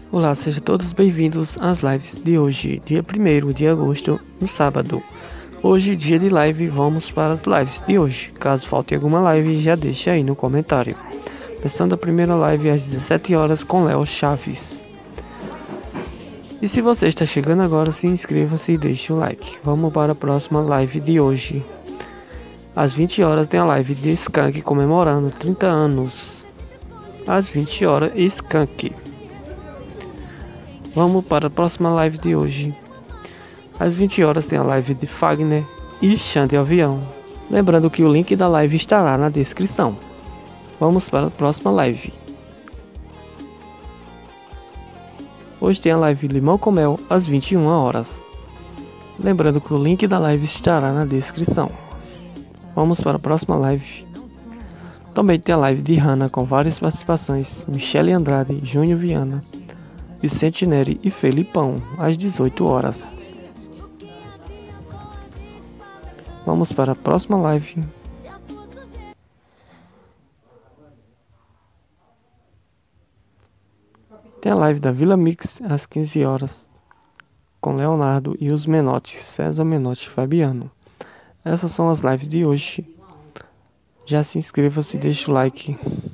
Olá, sejam todos bem-vindos às lives de hoje, dia 1º de agosto, no sábado. Hoje, dia de live, vamos para as lives de hoje. Caso falte alguma live, já deixa aí no comentário. Começando a primeira live às 17 horas com Léo Chaves. E se você está chegando agora, se inscreva-se e deixe o like. Vamos para a próxima live de hoje. Às 20 horas tem a live de Skank comemorando 30 anos. Às 20 horas, Skank. Vamos para a próxima live de hoje. Às 20 horas tem a live de Fagner e Xande Avião. Lembrando que o link da live estará na descrição. Vamos para a próxima live. Hoje tem a live Limão com Mel às 21 horas. Lembrando que o link da live estará na descrição. Vamos para a próxima live. Também tem a live de Hannah com várias participações. Michele Andrade, Júnior Viana, Vicente Neri e Felipão, às 18 horas. Vamos para a próxima live. Tem a live da Vila Mix, às 15 horas, com Leonardo e os Menotti, César Menotti e Fabiano. Essas são as lives de hoje. Já se inscreva-se e deixe o like.